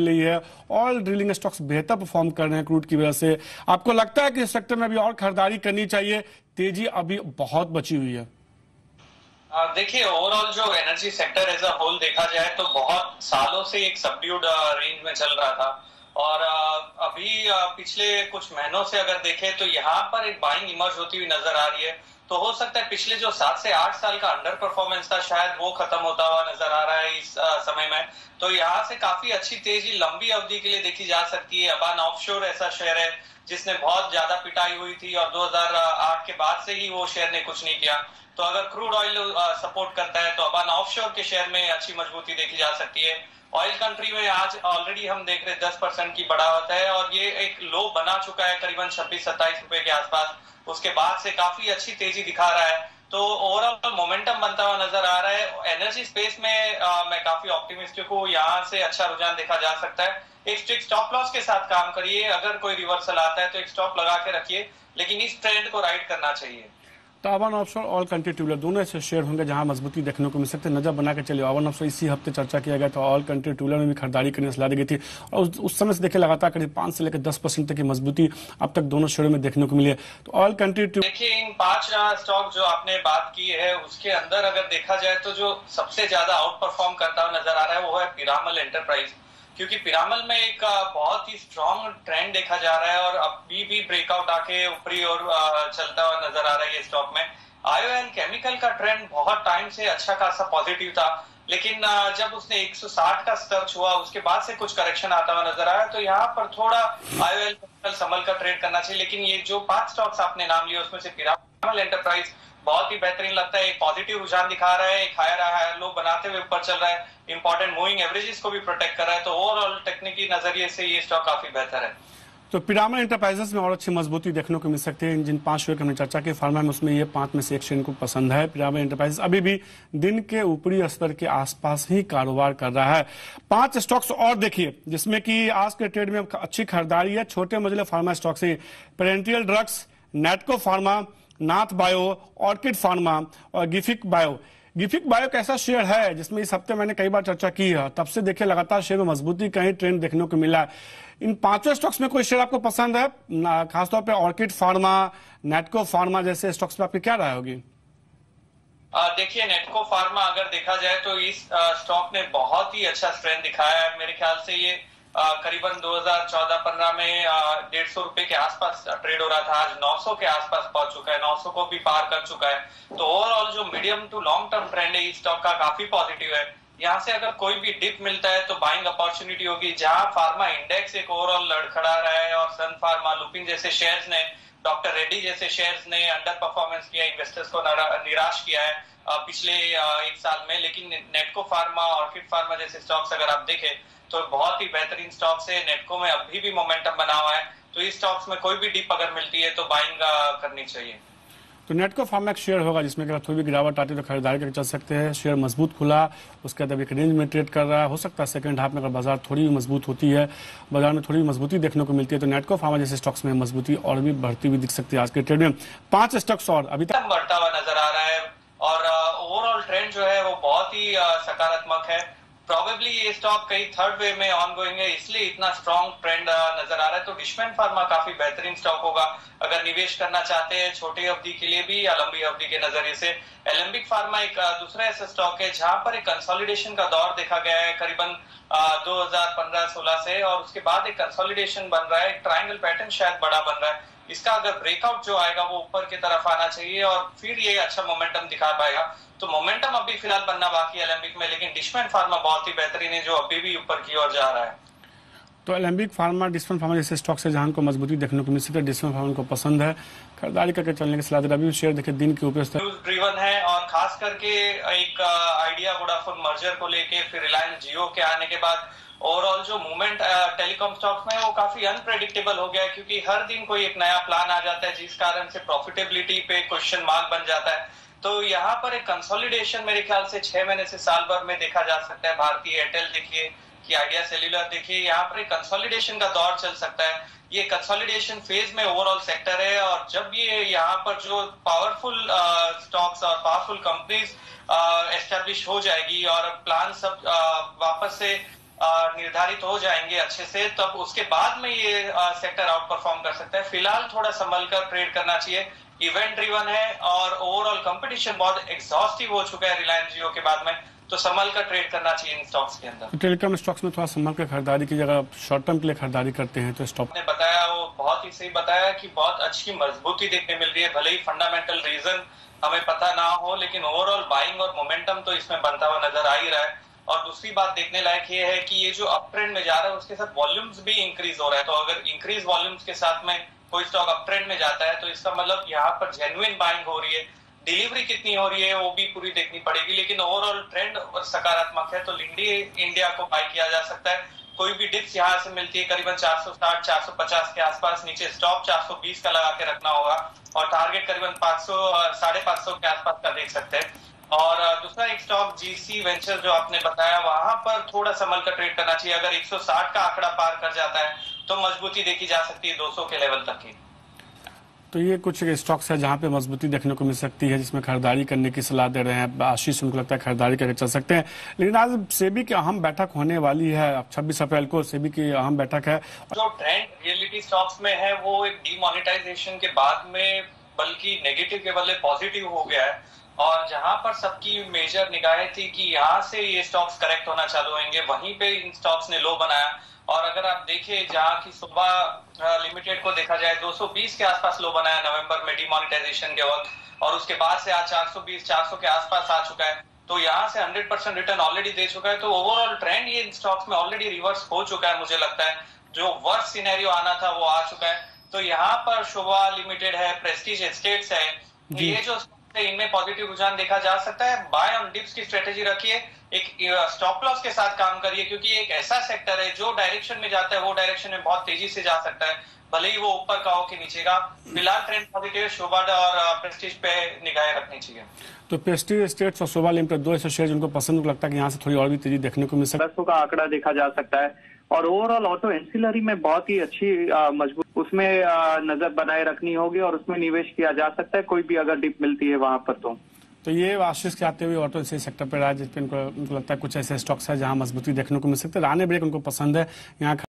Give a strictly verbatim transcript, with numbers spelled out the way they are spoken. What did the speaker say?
रही है। Oil drilling stocks बेहतर परफॉर्म कर रहे हैं क्रूड की वजह से। आपको लगता है कि इस सेक्टर में अभी और खरीदारी करनी चाहिए? तेजी अभी बहुत बची हुई है। देखिए, ओवरऑल जो energy sector as a whole देखा जाए तो बहुत सालों से एक सबड्यूड रेंज में चल रहा था, और अभी पिछले कुछ महीनों से अगर देखें तो यहाँ पर एक बाइंग इमर्ज होती हुई नजर आ रही है। तो हो सकता है पिछले जो सात से आठ साल का अंडर परफॉर्मेंस था शायद वो खत्म होता हुआ नजर आ रहा है इस समय में। तो यहाँ से काफी अच्छी तेजी लंबी अवधि के लिए देखी जा सकती है। अबान ऑफशोर ऐसा शेयर है जिसने बहुत ज्यादा पिटाई हुई थी और दो हज़ार आठ के बाद से ही वो शेयर ने कुछ नहीं किया। तो अगर क्रूड ऑयल सपोर्ट करता है तो अबान ऑफशोर के शेयर में अच्छी मजबूती देखी जा सकती है। ऑयल कंट्री में आज ऑलरेडी हम देख रहे दस परसेंट की बढ़ावत है और ये एक लो बना चुका है करीबन छब्बीस सत्ताईस रुपए के आसपास। उसके बाद से काफी अच्छी तेजी दिखा रहा है। तो ओवरऑल मोमेंटम बनता हुआ नजर आ रहा है। एनर्जी स्पेस में आ, मैं काफी ऑप्टिमिस्टिक हूँ। यहाँ से अच्छा रुझान देखा जा सकता है। एक स्ट्रिक्ट स्टॉप लॉस के साथ काम करिए। अगर कोई रिवर्सल आता है तो एक स्टॉप लगा के रखिए, लेकिन इस ट्रेंड को राइड करना चाहिए। तो Aban offshore all country tubular दोनों ऐसे शेयर होंगे जहां मजबूती देखने को मिल सकते हैं। नजर बना के चलिए, अबान ऑफशोर इसी हफ्ते चर्चा किया गया था, ऑल कंट्री ट्यूबलर में भी खरीदारी करने की सलाह दी गई थी और उस, उस समय से देखे लगातार करीब पांच से लेकर दस परसेंट तक की मजबूती अब तक दोनों शेयरों में देखने को मिली है। तो ऑल कंट्री देखिए, इन पांच स्टॉक जो आपने बात की है उसके अंदर अगर देखा जाए तो जो सबसे ज्यादा आउट परफॉर्म करता हुआ नजर आ रहा है वो है पिरामल एंटरप्राइज, क्योंकि पिरामल में एक बहुत ही स्ट्रॉन्ग ट्रेंड देखा जा रहा है और अभी भी ब्रेकआउट आके ऊपरी और चलता हुआ नजर आ रहा है ये स्टॉक में। आईओएल केमिकल का ट्रेंड बहुत टाइम से अच्छा खासा पॉजिटिव था, लेकिन जब उसने एक सौ साठ का स्तर छुआ उसके बाद से कुछ करेक्शन आता हुआ नजर आया। तो यहाँ पर थोड़ा आईओएल केमिकल संभल का ट्रेड करना चाहिए। लेकिन ये जो पांच स्टॉक्स आपने नाम लिए उसमें से पिरामल एंटरप्राइज बहुत ही बेहतरीन लगता है। एक पॉजिटिव रुझान दिखा रहा है, एक हायर हायर लो बनाते हुए ऊपर चल रहा है, इंपॉर्टेंट मूविंग एवरेजेस को भी प्रोटेक्ट कर रहा है। तो ओवरऑल टेक्निकली नजरिए से ये स्टॉक काफी बेहतर है। तो पिरामल एंटरप्राइजेस में और अच्छी मजबूती देखने को मिल सकती है। जिन पांच शेयर की हमने चर्चा की फार्मा में, उसमें ये पांच में से एक शेयर को पसंद है। पिरामल एंटरप्राइजेस अभी भी दिन के ऊपरी स्तर के आसपास ही कारोबार कर रहा है। पांच स्टॉक्स और देखिए जिसमें कि आज के ट्रेड में अच्छी खरीदारी है। छोटे मझले फार्मा स्टॉक से parenteral drugs, Natco pharma, Nath bio, orchid pharma और गिफिक बायो। गिफिक बायो एक ऐसा शेयर है जिसमें इस हफ्ते मैंने कई बार चर्चा की है, तब से देखिए लगातार शेयर में मजबूती का ही ट्रेंड देखने को मिला है। इन पांचों स्टॉक्स में कोई शेयर आपको पसंद है, खासतौर पे ऑर्किड फार्मा, नेटको फार्मा जैसे स्टॉक्स पे आपकी क्या राय होगी? देखिए, नेटको फार्मा अगर देखा जाए तो इस स्टॉक ने बहुत ही अच्छा स्ट्रेंथ दिखाया है। मेरे ख्याल से ये आ, करीबन दो हज़ार चौदह पंद्रह में डेढ़ सौ रुपए के आसपास ट्रेड हो रहा था, आज नौ सौ के आसपास पहुंच चुका है, नौ सौ को भी पार कर चुका है। तो ओवरऑल जो medium to long term trend है इस स्टॉक का काफी पॉजिटिव है। यहाँ से अगर कोई भी डिप मिलता है तो बाइंग अपॉर्चुनिटी होगी। जहां फार्मा इंडेक्स एक ओवरऑल लड़खड़ा रहा है और सन फार्मा, लुपिन जैसे शेयर्स ने, डॉक्टर रेड्डी जैसे शेयर्स ने अंडर परफॉर्मेंस किया, इन्वेस्टर्स को निराश किया है पिछले एक साल में। लेकिन नेटको फार्मा, ऑर्किड फार्मा जैसे स्टॉक्स अगर आप देखें तो बहुत ही बेहतरीन स्टॉक्स है। नेटको में अभी भी मोमेंटम बना हुआ है, तो इस स्टॉक्स में कोई भी डिप अगर मिलती है तो बाइंग करनी चाहिए। तो नेटको फार्मा एक शेयर होगा जिसमें अगर थोड़ी भी गिरावट आती है तो खरीदारी करके चल सकते हैं। शेयर मजबूत खुला, उसके बाद एक रेंज में ट्रेड कर रहा है। हो सकता है सेकंड हाफ में अगर बाजार थोड़ी भी मजबूत होती है, बाजार में थोड़ी भी मजबूती देखने को मिलती है तो नेटको फार्मा जैसे स्टॉक्स में मजबूती और भी बढ़ती हुई दिख सकती है। आज के ट्रेड में पांच स्टॉक्स और अभी तक बढ़ता हुआ नजर आ रहा है और ओवरऑल ट्रेंड जो है वो बहुत ही सकारात्मक है। प्रोबेबली ये स्टॉक कई थर्ड वे में ऑनगोइंग है, इसलिए इतना स्ट्रॉन्ग ट्रेंड नजर आ रहा है। तो डिशमैन फार्मा काफी बेहतरीन स्टॉक होगा अगर निवेश करना चाहते हैं, छोटी अवधि के लिए भी या लंबी अवधि के नजरिए से। एलेम्बिक फार्मा एक दूसरा ऐसा स्टॉक है जहां पर एक कंसोलिडेशन का दौर देखा गया है करीबन दो हज़ार पंद्रह सोलह से, और उसके बाद एक कंसोलिडेशन बन रहा है, एक ट्रायंगल पैटर्न शायद बड़ा बन रहा है। इसका अगर ब्रेकआउट जो आएगा वो ऊपर की तरफ आना चाहिए और फिर ये अच्छा मोमेंटम दिखा पाएगा। तो मोमेंटम अभी फिलहाल बनना बाकी है एलेम्बिक में, लेकिन डिशमैन फार्मा बहुत ही बेहतरीन है जो अभी भी ऊपर की ओर जा रहा है। तो एलेम्बिक फार्मा, डिशमैन फार्मा जैसे स्टॉक से जहां को मजबूती देखने को मिल सकती है, डिशमैन फार्मा को पसंद है, खरीदारी करके चलने की सलाह दे रहा है। अभी शेयर देखिए दिन के ऊपर ड्रिवन है और खास करके एक आइडिया वोडाफोन मर्जर को लेके, फिर रिलायंस जियो के आने के बाद ओवरऑल जो मूवमेंट टेलीकॉम स्टॉक्स में वो काफी अनप्रेडिक्टेबल हो गया है, क्योंकि हर दिन कोई एक नया प्लान आ जाता है जिस कारण से प्रॉफिटेबिलिटी पे क्वेश्चन मार्क बन जाता है। तो यहाँ पर एक कंसोलिडेशन मेरे ख्याल से छह महीने से साल भर में देखा जा सकता है। भारतीय एयरटेल देखिए कि आइडिया सेल्यूलर देखिए, यहाँ पर एक कंसोलिडेशन का दौर चल सकता है। ये कंसोलिडेशन फेज में ओवरऑल सेक्टर है और जब ये यहाँ पर जो पावरफुल स्टॉक्स और पावरफुल कंपनीज एस्टेब्लिश हो जाएगी और प्लान सब आ, वापस से निर्धारित हो जाएंगे अच्छे से, तब उसके बाद में ये सेक्टर आउट परफॉर्म कर सकता है। फिलहाल थोड़ा संभल कर ट्रेड करना चाहिए। इवेंट ड्रिवन है और ओवरऑल कंपटीशन बहुत एग्जॉस्टिव हो चुका है रिलायंस जियो के बाद में, तो संभल कर ट्रेड करना चाहिए इन स्टॉक्स के अंदर। तो टेलीकॉम स्टॉक्स में थोड़ा संभल कर खरीदारी की, अगर शॉर्ट टर्म के लिए खरीदारी करते हैं तो स्टॉक ने बताया वो बहुत ही सही बताया कि बहुत अच्छी मजबूती देखने मिल रही है, भले ही फंडामेंटल रीजन हमें पता ना हो, लेकिन ओवरऑल बाइंग और मोमेंटम तो इसमें बनता हुआ नजर आ ही रहा है। और दूसरी बात देखने लायक ये है कि ये जो अप ट्रेंड में जा रहा है उसके साथ वॉल्यूम्स भी इंक्रीज हो रहा है, तो अगर इंक्रीज वॉल्यूम्स के साथ में कोई स्टॉक अप ट्रेंड में जाता है तो इसका मतलब यहाँ पर जेन्युइन बाइंग हो रही है। डिलीवरी कितनी हो रही है वो भी पूरी देखनी पड़ेगी, लेकिन ओवरऑल ट्रेंड सकारात्मक है, तो लिंडी इंडिया को बाय किया जा सकता है। कोई भी डिप्स यहाँ से मिलती है करीबन चार सौ साठ चार सौ पचास के आसपास, नीचे स्टॉप चार सौ बीस का लगा के रखना होगा और टारगेट करीबन पाँच सौ साढ़े पाँच सौ के आसपास का देख सकते हैं। और दूसरा एक स्टॉक जीसी वेंचर जो आपने बताया, वहां पर थोड़ा संभल कर ट्रेड करना चाहिए। अगर एक सौ साठ का आंकड़ा पार कर जाता है तो मजबूती देखी जा सकती है दो सौ के लेवल तक की। तो ये कुछ स्टॉक्स है जहां पे मजबूती देखने को मिल सकती है, जिसमें खरीदारी करने की सलाह दे रहे हैं आशीष। उनको लगता है खरीदारी करके चल सकते हैं। लेकिन आज सेबी की अहम बैठक होने वाली है, छब्बीस अप्रैल को सेबी की अहम बैठक है। जो ट्रेंड रियलिटी स्टॉक्स में है वो एक डीमोनेटाइजेशन के बाद में बल्कि नेगेटिव के बदले पॉजिटिव हो गया है, और जहां पर सबकी मेजर निगाहें थी कि यहाँ से ये स्टॉक्स करेक्ट होना चालू होंगे, वहीं पे इन स्टॉक्स ने लो बनाया। और अगर आप देखें जहां की सुबह लिमिटेड को देखा जाए दो सौ बीस के आसपास लो बनाया नवंबर में डिमोनेटाइजेशन के वक्त, और उसके बाद से आज चार सौ बीस चार सौ के आसपास आ चुका है, तो यहाँ से हंड्रेड परसेंट रिटर्न ऑलरेडी दे चुका है। तो ओवरऑल ट्रेंड ये स्टॉक्स में ऑलरेडी रिवर्स हो चुका है, मुझे लगता है जो वर्स्ट सिनेरियो आना था वो आ चुका है। तो यहाँ पर शोभा लिमिटेड है, प्रेस्टीज एस्टेट्स है, ये जो इनमें पॉजिटिव रुझान देखा जा सकता है। बाय ऑन डिप्स की स्ट्रेटेजी रखिए, एक स्टॉप लॉस के साथ काम करिए, क्योंकि एक ऐसा सेक्टर है जो डायरेक्शन में जाता है वो डायरेक्शन में बहुत तेजी से जा सकता है, भले ही वो ऊपर का हो कि नीचे का। फिलहाल ट्रेंड पॉजिटिव, शोभा और प्रेस्टीज पे निगाहें रखनी चाहिए। तो प्रेस्टीज एस्टेट्स और शोभा लिमिटेड दो ऐसे शेयर जिनको पसंद लगता है कि यहाँ से थोड़ी और भी तेजी देखने को मिल सकता है। का आंकड़ा देखा जा सकता है, और ओवरऑल ऑटो एंसिलरी में बहुत ही अच्छी मजबूत उसमें आ, नजर बनाए रखनी होगी और उसमें निवेश किया जा सकता है, कोई भी अगर डिप मिलती है वहां पर। तो तो ये आशीष के आते हुए ऑटो इसी सेक्टर पर रहा, जिसपे उनको, उनको लगता है कुछ ऐसे स्टॉक्स है जहां मजबूती देखने को मिल सकता है। राने ब्रेक उनको पसंद है यहाँ।